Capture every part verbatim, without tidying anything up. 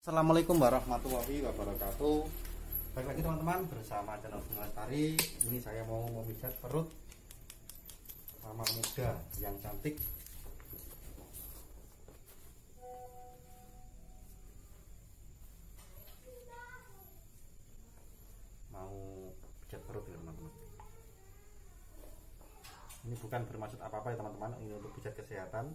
Assalamualaikum warahmatullahi wabarakatuh. Baik lagi teman-teman, bersama channel Bunga Lestari. Ini saya mau memijat perut mama muda yang cantik. Mau pijat perut ya teman-teman. Ini bukan bermaksud apa-apa ya teman-teman, ini untuk pijat kesehatan.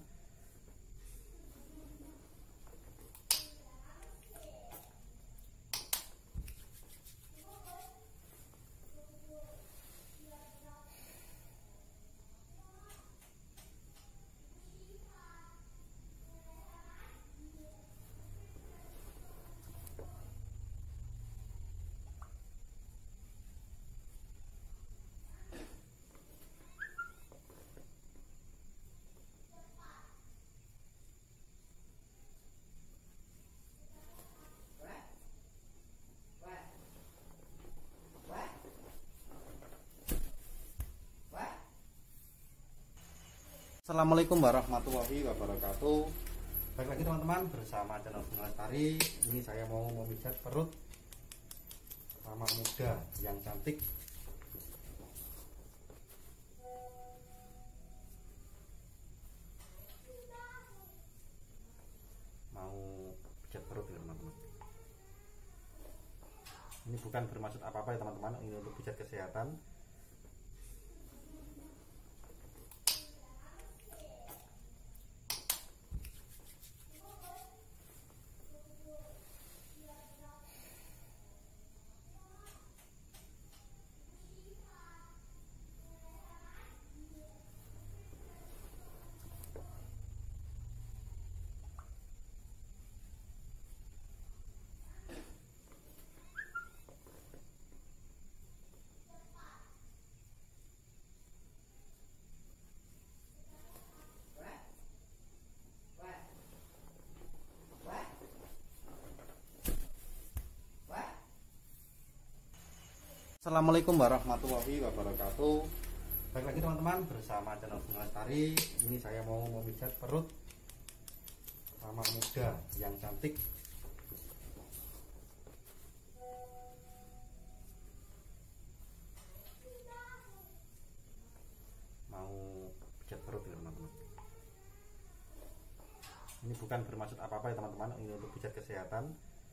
Assalamualaikum warahmatullahi wabarakatuh. Baik lagi teman-teman, bersama channel Bunga Lestari. Ini saya mau memijat perut mama muda yang cantik. Mau pijat perut ya teman-teman. Ini bukan bermaksud apa-apa ya teman-teman, ini untuk pijat kesehatan. Assalamualaikum warahmatullahi wabarakatuh. Baik lagi teman-teman, bersama channel Bunga Lestari. Ini saya mau memijat perut mama muda yang cantik. Mau pijat perut ya teman-teman. Ini bukan bermaksud apa-apa ya teman-teman, ini untuk pijat kesehatan.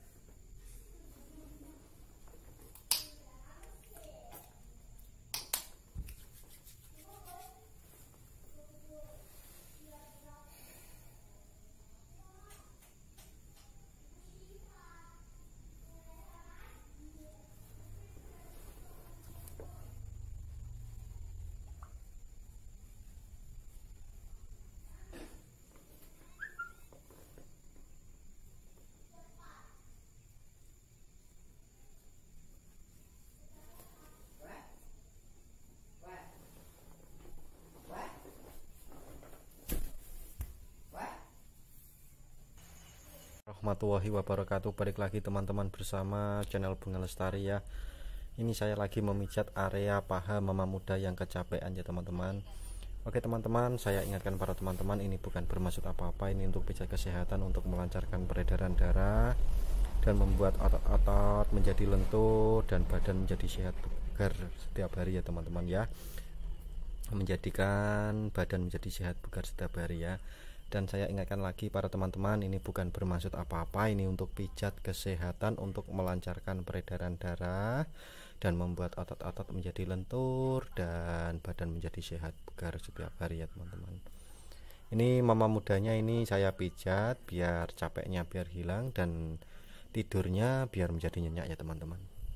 Warahmatullahi wabarakatuh. Balik lagi teman-teman, bersama channel Bunga Lestari ya. Ini saya lagi memijat area paha mama muda yang kecapean ya teman-teman. Oke teman-teman, saya ingatkan para teman-teman, ini bukan bermaksud apa-apa, ini untuk pijat kesehatan, untuk melancarkan peredaran darah dan membuat otot-otot menjadi lentur dan badan menjadi sehat bugar setiap hari ya teman-teman ya. Menjadikan badan menjadi sehat bugar setiap hari ya. Dan saya ingatkan lagi para teman-teman, ini bukan bermaksud apa-apa, ini untuk pijat kesehatan, untuk melancarkan peredaran darah dan membuat otot-otot menjadi lentur dan badan menjadi sehat bugar setiap hari ya teman-teman. Ini mama mudanya, ini saya pijat biar capeknya biar hilang dan tidurnya biar menjadi nyenyak ya teman-teman.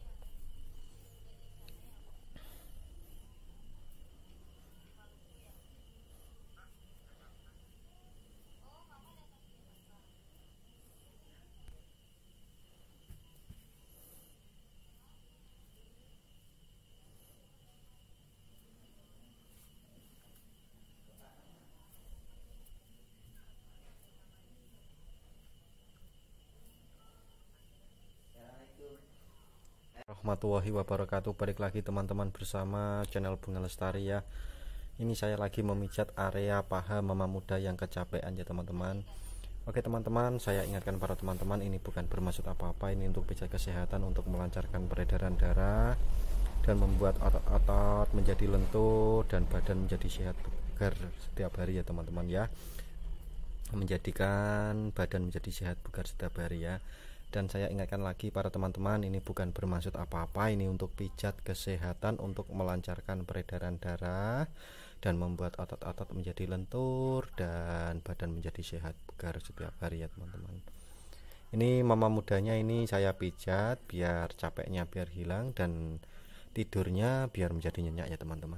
Warahmatullahi wabarakatuh. Balik lagi teman-teman, bersama channel Bunga Lestari ya. Ini saya lagi memijat area paha mama muda yang kecapean ya teman-teman. Oke teman-teman, saya ingatkan para teman-teman, ini bukan bermaksud apa-apa, ini untuk pijat kesehatan, untuk melancarkan peredaran darah dan membuat otot-otot menjadi lentur dan badan menjadi sehat bugar setiap hari ya teman-teman ya. Menjadikan badan menjadi sehat bugar setiap hari ya. Dan saya ingatkan lagi para teman-teman, ini bukan bermaksud apa-apa, ini untuk pijat kesehatan, untuk melancarkan peredaran darah dan membuat otot-otot menjadi lentur dan badan menjadi sehat bugar setiap hari ya teman-teman. Ini mama mudanya, ini saya pijat biar capeknya biar hilang dan tidurnya biar menjadi nyenyak ya teman-teman.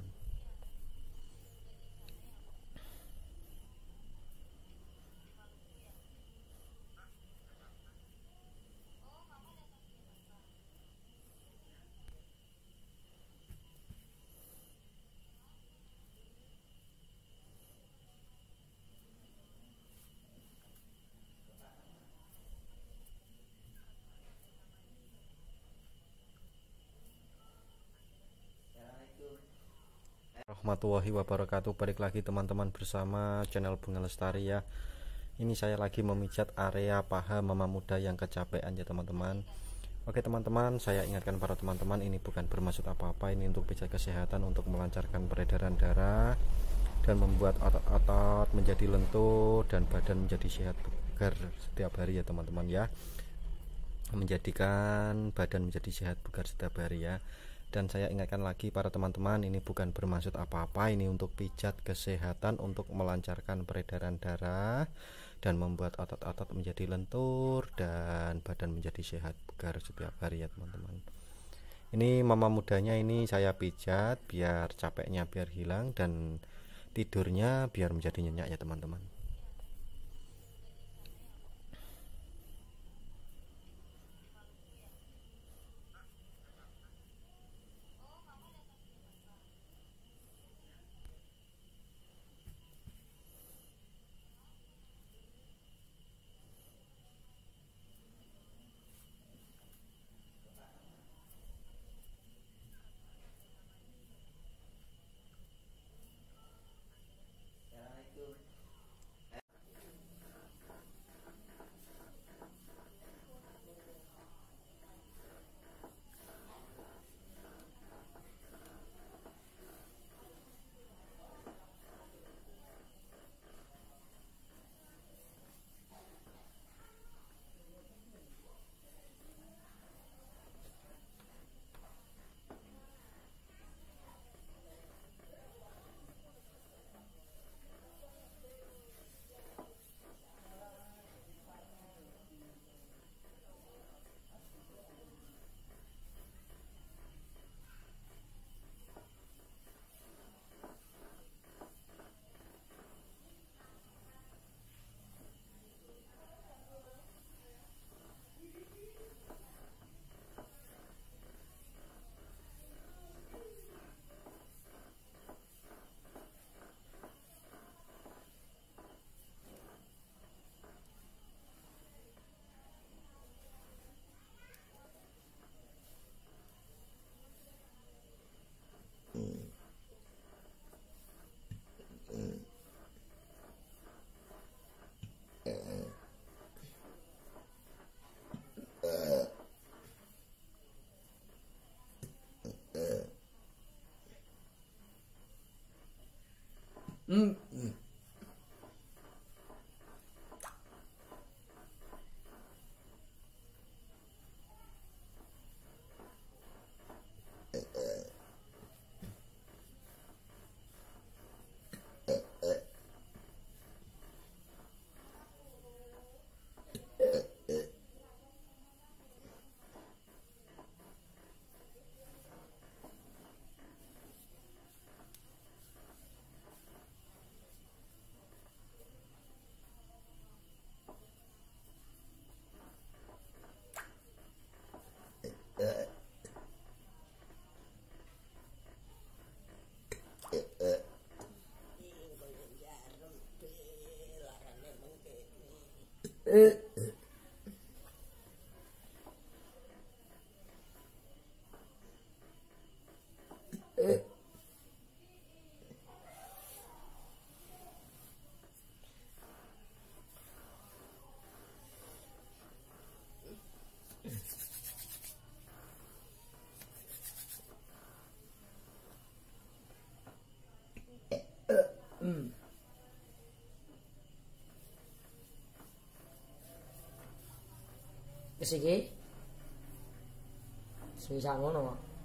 Warahmatullahi wabarakatuh. Balik lagi teman-teman bersama channel Bunga Lestari ya. Ini saya lagi memijat area paha mama muda yang kecapean ya teman-teman. Oke teman-teman, saya ingatkan para teman-teman, ini bukan bermaksud apa-apa, ini untuk pijat kesehatan, untuk melancarkan peredaran darah dan membuat otot-otot menjadi lentur dan badan menjadi sehat bugar setiap hari ya teman-teman ya. Menjadikan badan menjadi sehat bugar setiap hari ya. Dan saya ingatkan lagi para teman-teman, ini bukan bermaksud apa-apa, ini untuk pijat kesehatan, untuk melancarkan peredaran darah dan membuat otot-otot menjadi lentur dan badan menjadi sehat bugar setiap hari ya teman-teman. Ini mama mudanya, ini saya pijat biar capeknya biar hilang dan tidurnya biar menjadi nyenyak ya teman-teman. Hmm. Wis iki. Wis ngono.